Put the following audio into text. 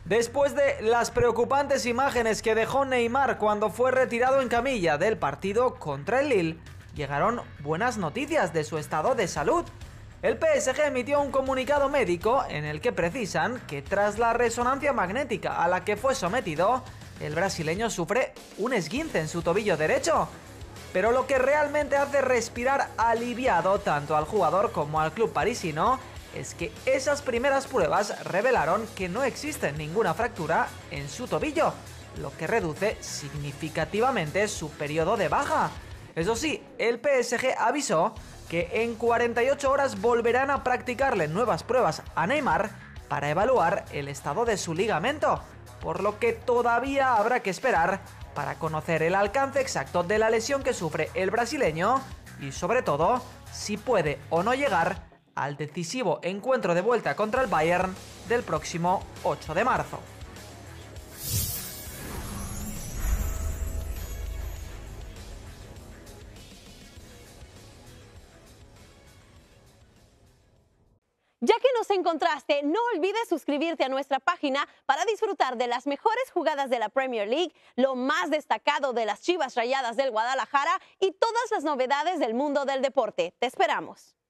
Después de las preocupantes imágenes que dejó Neymar cuando fue retirado en camilla del partido contra el Lille, llegaron buenas noticias de su estado de salud. El PSG emitió un comunicado médico en el que precisan que tras la resonancia magnética a la que fue sometido, el brasileño sufre un esguince en su tobillo derecho. Pero lo que realmente hace respirar aliviado tanto al jugador como al club parisino es que esas primeras pruebas revelaron que no existe ninguna fractura en su tobillo, lo que reduce significativamente su periodo de baja. Eso sí, el PSG avisó que en 48 horas volverán a practicarle nuevas pruebas a Neymar para evaluar el estado de su ligamento, por lo que todavía habrá que esperar para conocer el alcance exacto de la lesión que sufre el brasileño y sobre todo si puede o no llegar al decisivo encuentro de vuelta contra el Bayern del próximo 8 de marzo. Ya que nos encontraste, no olvides suscribirte a nuestra página para disfrutar de las mejores jugadas de la Premier League, lo más destacado de las Chivas Rayadas del Guadalajara y todas las novedades del mundo del deporte. ¡Te esperamos!